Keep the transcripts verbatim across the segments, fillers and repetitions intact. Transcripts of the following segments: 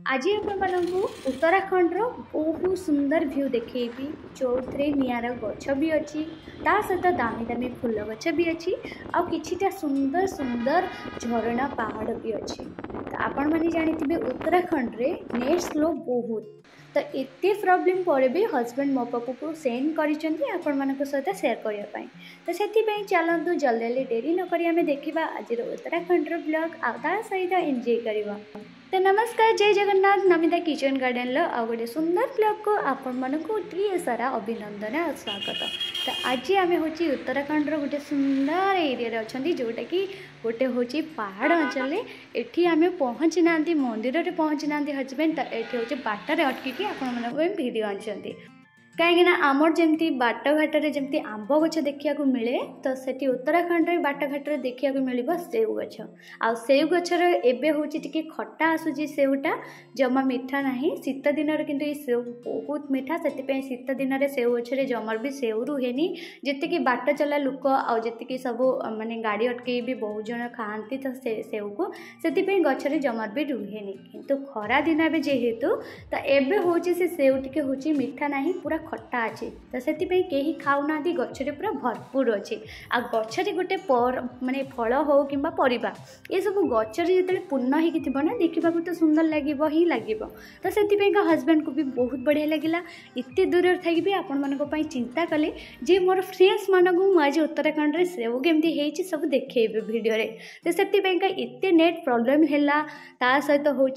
आज आपको उत्तराखंड रो बहुत सुंदर व्यू देखेबी जो निआर गछ भी अच्छी ता सहित दामी दामी फूल गछ भी अच्छी आ किछिटा सुंदर सुंदर झरणा पहाड़ भी अच्छी। तो आपण माने जानिथिबे उत्तराखंड रे नेट स्लो बहुत तो एते प्रॉब्लम पर भी हस्बैंड मो पाखक सेंड करिसेंती आपण मानक सहित शेयर करिया पाई। तो सेति चलतु जल्दी जल्दी डेरी न करी आमे देखिबा आज उत्तराखंड रो ब्लॉग आ ता सहित एंजॉय करबा। तो नमस्कार, जय जगन्नाथ। नमिता किचन गार्डन लो आ गोटे सुंदर ब्लॉग को आपण मानकु ढेर सारा अभिनंदन और स्वागत। तो आज आम हूँ उत्तराखंड रो गोटे सुंदर एरिया अच्छा जोटा कि गोटे हूँ पहाड़ अंचल एठी आम पहुँची ना मंदिर में पहुँची ना हजबैंड। तो ये हूँ बाटर अटकी आपण भिड आनी कहीं आमर जमी बाट घाटे जमी आंब गछ देखा मिले तो सेठी उत्तराखंड में बाट घाटे देखा मिल सेव गछ आ सेव गचर एबे हूँ टी खटा आसूसी सेवटा जमा मीठा ना शीत दिन कि सेव बहुत मीठा से शीत दिन में सेव गचर जमार भी सेव रुहेनी जी बाट चला लोक आती सब माने गाड़ी अटके भी बहुत जन खाती तो से सेव को से गचर जमार भी रुहेनी किंतु खरा दिन जेहेतु तो एबे हूँ से सेव टी हूँ मीठा ना पूरा खट्टा अच्छे तो से कहीं खाऊना गचरे पूरा भरपूर अच्छे आ गचरे गोटे पर माने फल हो कि परिबा ये सब गचरे जो पूर्ण हो ना देखा तो सुंदर लगे ही लगे तो से हस्बैंड को भी बहुत बढ़िया लगे एत दूर थी भी आपण मान चिंता कले जे मोर फ्रेंड्स मानक आज उत्तराखंड में सेव केमती होती सब देखेबे वीडियो रे। तो से एत नेट प्रोब्लेम है सहित हूँ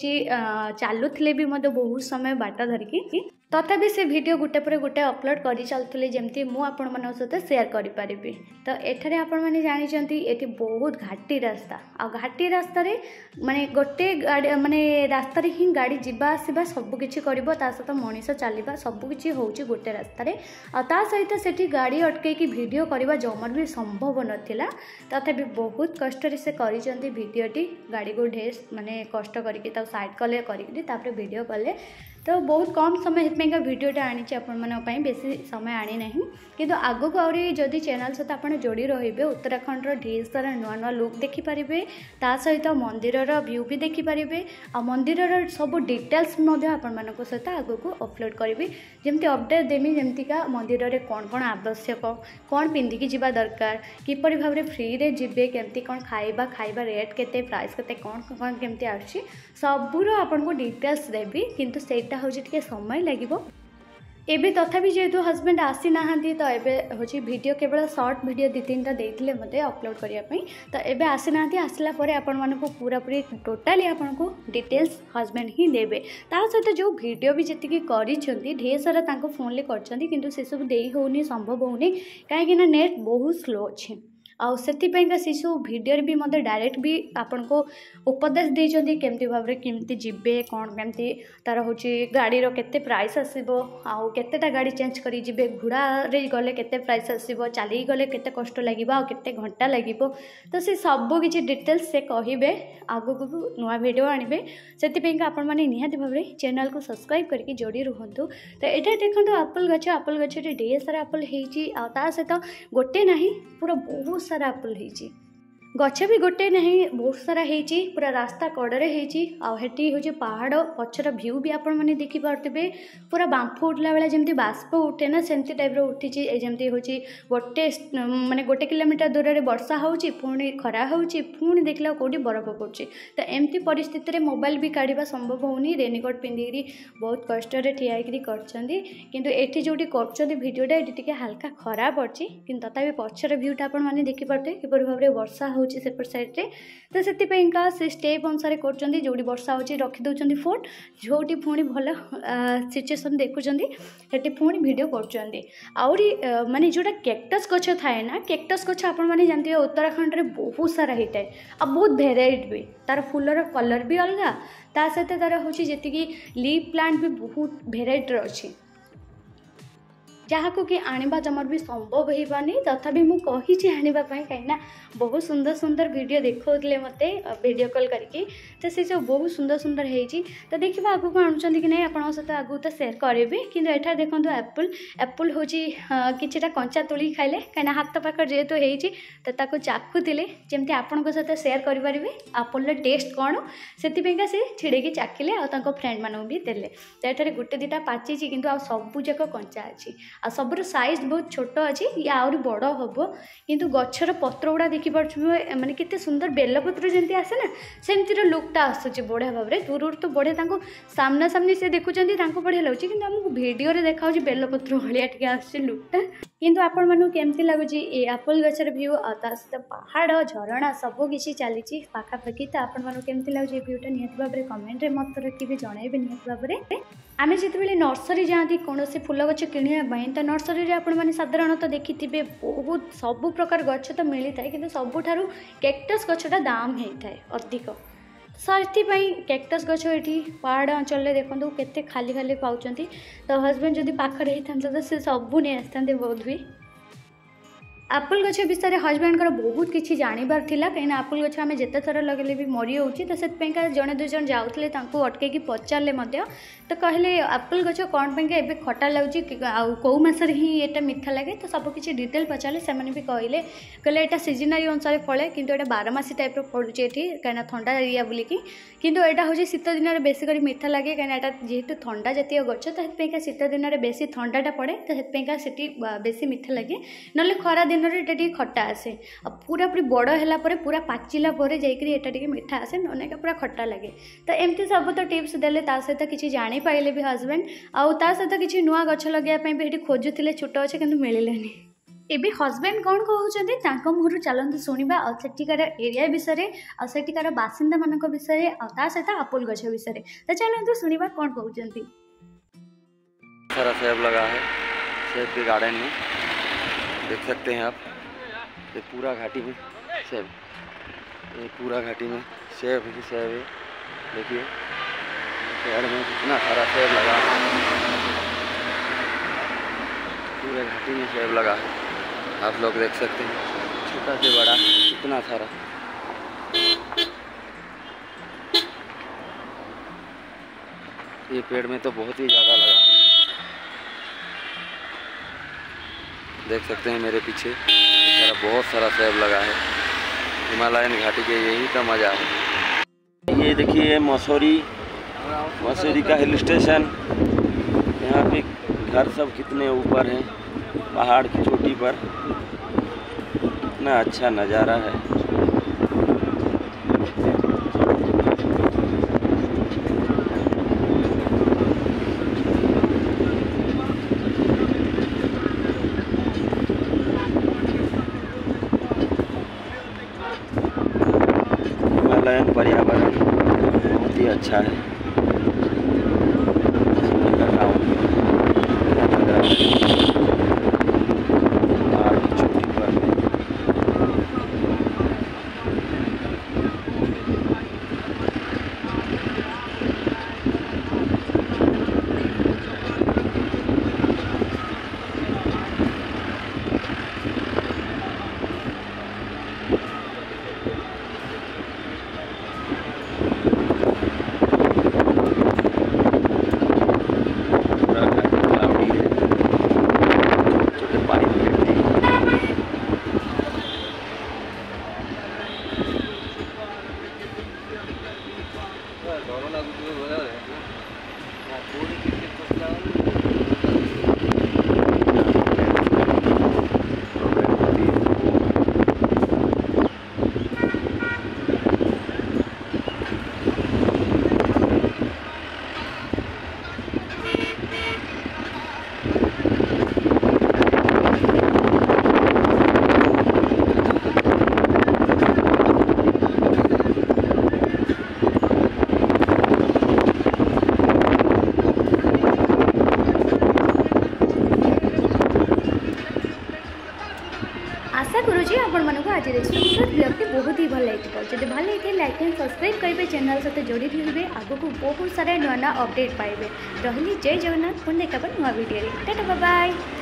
चलुले भी मत बहुत समय बाट धरिकी तथापि से वीडियो गोटे पर गोटे अपलोड कर चलते जमती मुझे सहित शेयर करें। तो एठारे आपण मैंने जानते ये बहुत घाटी रास्ता आ घाटी रास्ता माने गोटे गाड़ी माने रास्ता ही गाड़ी जावा आसवा सबकि कर सहित मनीष चलवा सबकि हूँ गोटे रास्तार आ सहित से गाड़ी अटकई वीडियो करवा जमार भी संभव नाला तथापि बहुत कष्ट से करटी गाड़ी को ढेर माने कष्ट करके साइड कले कर वीडियो कले तो बहुत कम समय का वीडियोटा आनी आपण बेसी समय आनी नहीं किंतु आगो को आउरी जदि चैनल सहित आप जोड़ी रहिबे उत्तराखंड ढेर सारा नुआ नुआ लुक देखिपारे ता सहित मंदिर व्यू भी देखिपारे आ मंदिर सब डिटेल्स आपण सहित आगो को अपलोड करी जमती अपडेट देमी जमतीका मंदिर में कौन कौन आवश्यक कौन पिंधिकी जीवा दरकार किपरि भाव में फ्री रे जीवे केमती कौन खाइबा खाइबा रेट केते प्राइस केते कौन कौन केमती आछि सबूर आपन को डिटेल्स देवी किंतु सेटा हूँ टे समय लगे एबे तथापि जेहेतु हस्बैंड आसी ना तो एबे हूँ वीडियो केवल शॉर्ट वीडियो दी तीन टा देते मत अपलोड करने तो एबे आसी ना आसला आपण मानक पूरा पूरी टोटाली आपन को डिटेल्स हस्बैंड ही देवे ता सहित जो वीडियो भी जी कर ढेर सारा फोन ले कर से सब दे होनी संभव होनी कहीं नेट बहुत स्लो अच्छे आउ से शिशु वीडियो भी मत डायरेक्ट भी आपन को उपदेश देते केमती भाव में केमती जीवे कौन केमती तार हूँ गाड़ी केते प्राइस आसो आउ केतेटा गाड़ी चेंज करी जीवे घोड़ा रे गले केते प्राइस आसो चली गले केते कष्ट लगे केते घंटा लगे तो से सब किसी डिटेल्स से कहे आगु को नुआ वीडियो आणवे से आपण मैंने निहाती भाव में चैनल को सब्सक्राइब करके जोड़ी रुहतु। तो ये देखो आप्पल गछ आप्पल गछ ढेर सारा आप्पल होती सहित गोटे ना पूरा बहुत सारा आप्पल होती गछ भी गोटे नहीं बहुत सारा होती पूरा रास्ता कड़े होती हूँ पहाड़ पछर व्यू भी आपण मैंने देखिपे पूरा बांफ उठला बेला जमी बाष्प उठे ना सेमती टाइप उठी जमी हूँ गोटे माने गोटे किलोमीटर दूर में वर्षा होची पुणी खरा होची पुणी देखला कौटी बरफ पड़ुची तो एमती परिस्थिति रे मोबाइल भी काढ़ा संभव होनी रेनकोट पिंधिकी बहुत कष्ट ठिया किंतु एठी जोटी कर वीडियोटा ये हल्का खराब अच्छी कि तथापि पछर व्यूटा आपण मैंने देखिपे किपर भाव में वर्षा होची सेपट साइड रे तो से से स्टेप अनुसार कर जोड़ी वर्षा होची रखी दउचंदी फोन जोटी पुणी भल सिचुएसन देखुचंदी सेठी पुणी वीडियो करचंदी आउरी माने जोटा कैक्टस गछ थाए ना कैक्टस गछ आपण माने जानते उत्तराखंड रे बहुत सारा होता है आ बहुत भेराइट भी तार फूलर कलर भी अलग ता सहित तार हूँ जी लीफ प्लांट भी बहुत भेराइट अच्छी जहाँ को कि आनिबा जमर भी संभव होइबानी तथापि मु कहिछि आनिबा पई काइना बहुत सुंदर सुंदर वीडियो देखौतले मते वीडियो कॉल करके तो से जो बहुत सुंदर सुंदर हेछि तो देखिबा आगु को आनुचंदी कि नै आपन सहित आगु तो शेयर करबे किंतु एठा देखंतु एप्पल एप्पल होछि किछटा कंचा तोली खाइले काइना हाथ पाकर जेतो हेछि तो ताको चाखु दिले जेमति आपन को सहित शेयर करि परिबे एप्पल रे टेस्ट कोन सेति पेगा से छिड़े के चाखिले आ ताको फ्रेंड मानू भी देले तो एठारे गुटे दिटा पाची छि किंतु आ सब जक कंचा अछि आ सबरो साइज बहुत छोट अछि या आउरी बड़ हबो किंतु गछर पत्र उडा देखि परछु माने केते सुंदर बेलपत्र जेंति आसे ना सेमतिर लुकटा आसुछि बढ़िया भाबरे दूर तो बढ़िया तांको सामना सामने से देखुचंदी तांको बढ़िया लागुछि किंतु हमकु वीडियो रे देखाउछि बेलपत्र भलिया टिके आसुछि लुकटा किंतु आपण मानु केमति लागुछि ए एप्पल गछर व्यू आ तासत पहाड़ झरणा सब किछि चालिछि पाखा पाखी तो आपण मानु केमति लागुछि व्यूटा नियत भाबरे कमेंट रे मत रखिबे जणाइबे नियत भाबरे आमे जिते नर्सरी जाती कौन से फूल गच किणा तो नर्सरी आपण मैंने साधारणतः देखिथे बहुत सबु प्रकार गच तो मिलता है कि सबुठारु कैक्टस गछटा दाम होता है अधिक से कैक्टस गछ ये पहाड़ अंचल देखो केते खाली खाली पाँच तो हजबैंड जदि पाखर होता तो सी सबू नहीं आसते बहुत भी एप्पल गछ विषय हजबैंड बहुत किसी जानवर थिला कहीं एप्पल गछ आम जिते थर लगे भी मरी होची तो से जड़े दुई जन जाऊे अटकई पचारे तो कहले एप्पल गछ कौन पे ए खटा लगुच कौ मसरे ही ये मीठा लगे तो सबकि डिटेल पचारे से भी कहले कहले यहाँ सीजनारी अनुसार फले किंतु एटा बारमासी टाइप फलुचे ये कहीं ठंडा एरिया बोलिकी किंतु एटा हूँ शीत दिन में बेस कर मीठा लगे कहीं जेहेतु ठंडा जातीय गछ तो शीत दिन में बेसी ठंडाटा पड़े तो से बेसी मीठा लगे ना खरा दिन में खट्टा आसे पूरा पूरी बड़ है पूरा पाचिला जाकि मीठा आसे ना पूरा खट्टा लगे तो एमती सब तो टिप्स देले सहित किसी जानी पाइले भी हजबैंड आउ ता सहित किसी नुआ गछ लगे भी खोजुले छोट अच्छे कि मिललानी एबे हजबैंड कौन कहते मुहर चलते शुणा आठिकार एरिया विषय आठिकार बासिंदा मान विषय सहित एप्पल गछ विषय तो चलते शुणा कौन कहते सारा सेब लगा है सेब के गार्डन में देख सकते हैं आप ये पूरा घाटी में सेब ये पूरा घाटी में सेब ही सेब है देखिए पेड़ में कितना सारा सेब लगा है पूरे घाटी में सेब लगा है आप लोग देख सकते हैं छोटा से बड़ा कितना सारा ये पेड़ में तो बहुत ही ज़्यादा लगा है देख सकते हैं मेरे पीछे सारा बहुत सारा सेब लगा है हिमालयन घाटी के यही तो मज़ा है। ये देखिए मसूरी मसूरी का हिल स्टेशन यहाँ पे घर सब कितने ऊपर हैं पहाड़ की चोटी पर कितना अच्छा नज़ारा है। पर्यावरण बहुत ही अच्छा है। आज सुंदर ब्लॉग बहुत ही भल लगे जब भल लगे लाइक एंड सब्सक्राइब करेंगे चैनल सहित जोड़ी रही आगे को बहुत सारा नुआ नुआ अपडेट पाइबे रही जय जगन्नाथ पुणी देखा नुआ वीडियो टाटा बाय बाय।